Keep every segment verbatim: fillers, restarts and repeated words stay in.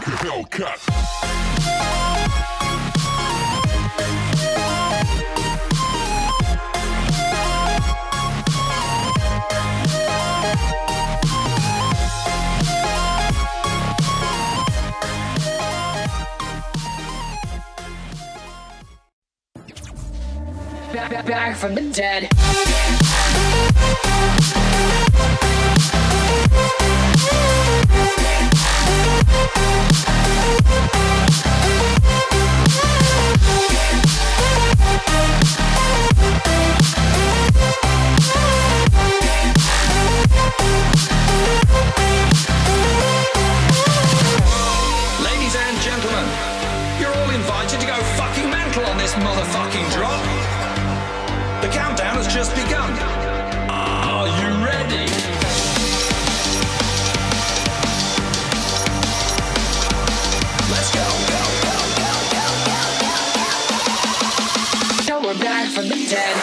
Hellcat. Back, back from the dead. Ladies and gentlemen, you're all invited to go fucking mental on this motherfucking drop. The countdown has just begun. Are you ready? Let's go, go, go, go, go, go. Now we're back from the dead.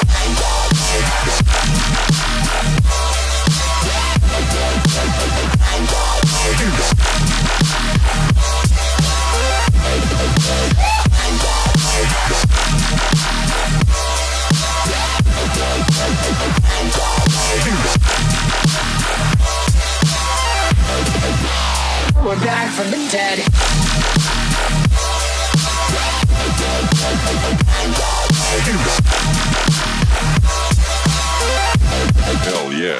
We're back from the dead. Hell yeah.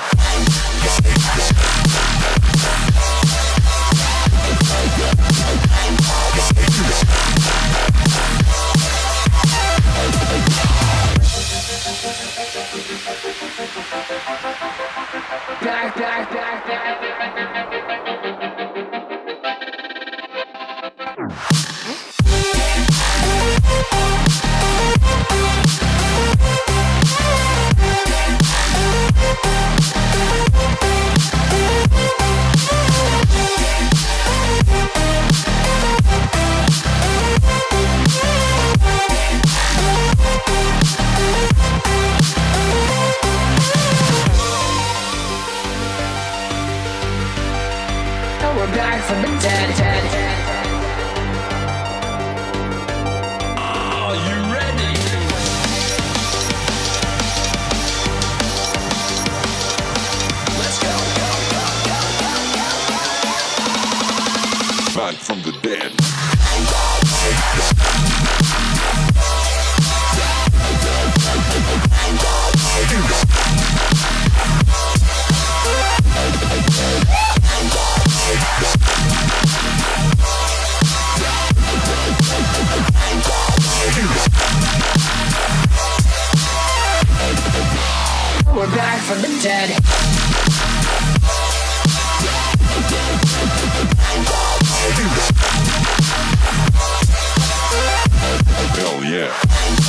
Back, back, back, back, back. We're back from the dead, dead, dead. Are you ready? Let's go, go, go, go, go, go. Back from the dead. We're back from the dead. Hell yeah.